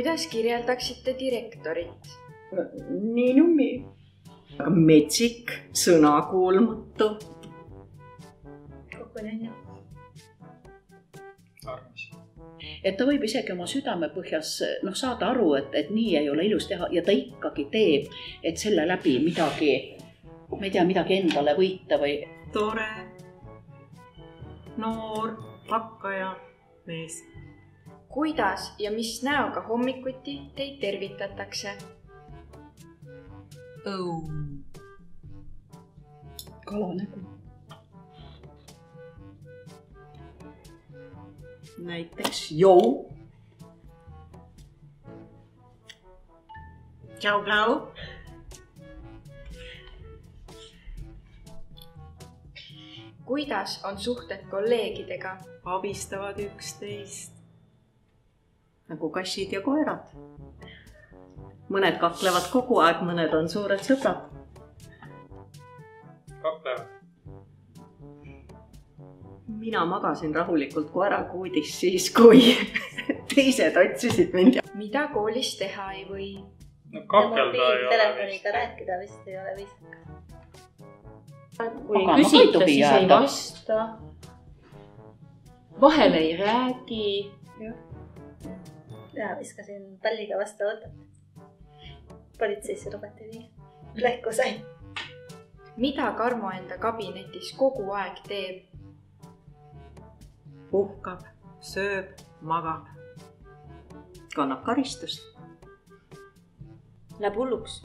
Kuidas kirjeldaksite direktorit? Nii nummi. Metsik, sõnakuulmatu. Kokonänja. Armas. Et ta võib isegi oma südame põhjas saada aru, et nii ei ole ilus teha ja ta ikkagi teeb, et selle läbi midagi, ma ei tea, midagi endale võita või... Tore, noor, hakkaja, mees. Kuidas ja mis näoga hommikuti teid tervitatakse? Kalanägu. Näiteks jou. Tšau, Blau. Kuidas on suhted kolleegidega? Abistavad üksteist. Nagu kassid ja koerad. Mõned kaklevad kogu aeg, mõned on suured sõbrad. Kaklevad. Mina magasin rahulikult koerakuudis siis, kui teised otsisid mind. Mida koolis teha ei või? No kakelda ei ole Telefoniga rääkida vist ei ole viisakas. Kui Aga küsita, ma siis jääda. ei vasta. Vahel ei räägi. Ja viskasin palliga vastu autot. Politseisse lubati viia. Lähku sai. Mida Karmo enda kabinetis kogu aeg teeb? Puhkab, sööb, magab. Kannab karistust. Läheb hulluks.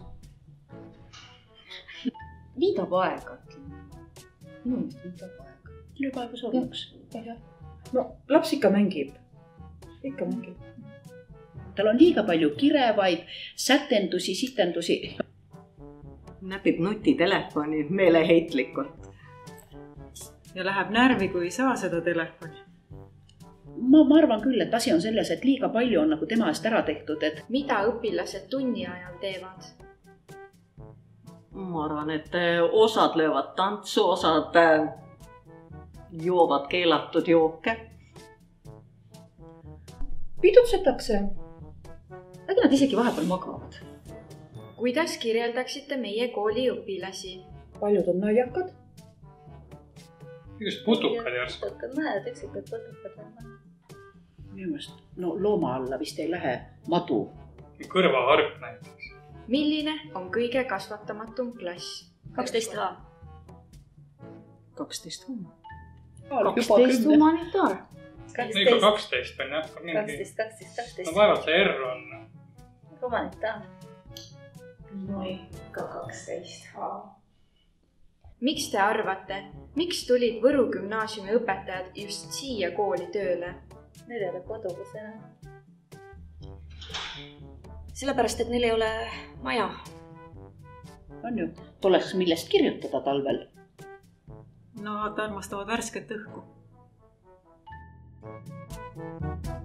Viidab aega. Minu meelest viidab aega. Lööb aega surnuks. No laps ikka mängib. Ikka mängib. Tal on liiga palju kirevaid, sätendusi, sitendusi. Näpib nutitelefoni meeleheitlikult. Ja läheb närvi, kui ei saa seda telefoni. Ma arvan küll, et asi on selles, et liiga palju on nagu tema eest ära tehtud, et... Mida õpilased tunni ajal teevad? Ma arvan, et osad löövad tantsu, osad joovad keelatud jooke. Pidutsetakse. Äkki nad isegi vahepeal magavad. Kuidas kirjeldaksite meie kooli õpilasi? Paljud on naljakad. Just putukad järsku. Mõned üksikud putukad on. Minu meelest, looma alla vist ei lähe madu. Kõrvahark näiteks. Milline on kõige kasvatamatum klass? 12 H. 12 humma. 12 humanitaar. No ikka 12 on jah. 12. No vaevalt see R on. Humanitaar. No ikka 12 H. Miks te arvate, miks tulid Võru gümnaasiumi õpetajad just siia kooli tööle? Neil ei ole kodus enam. Sellepärast, et neil ei ole maja. On ju, tuleks millest kirjutada talvel. No, armastavad värsket õhku.